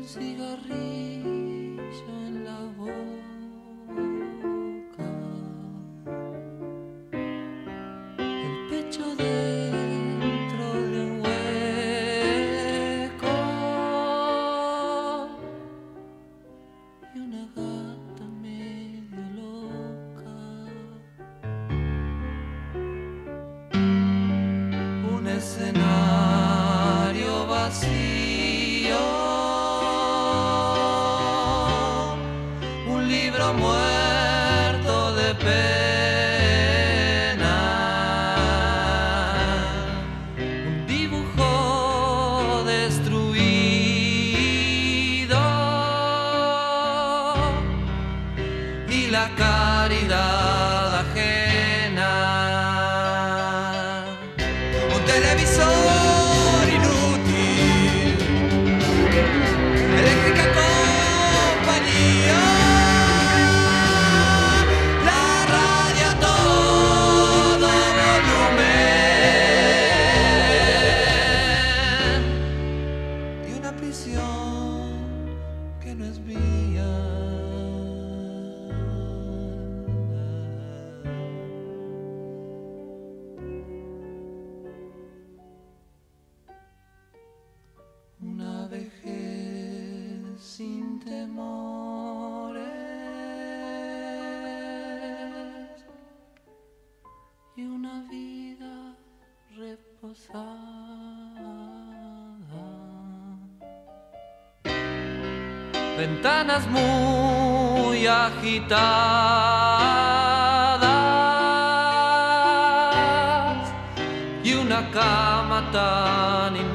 cigarrillo en la boca, el pecho dentro de un hueco y una gata medio loca, un escenario vacío, un libro muerto de pena, un dibujo destruido y la caridad ajena, un televisor inútil, eléctrica compañía, la radio a todo volumen y una prisión que no es mía. Una vejez sin temores y una vida reposada, ventanas muy agitadas y una cama tan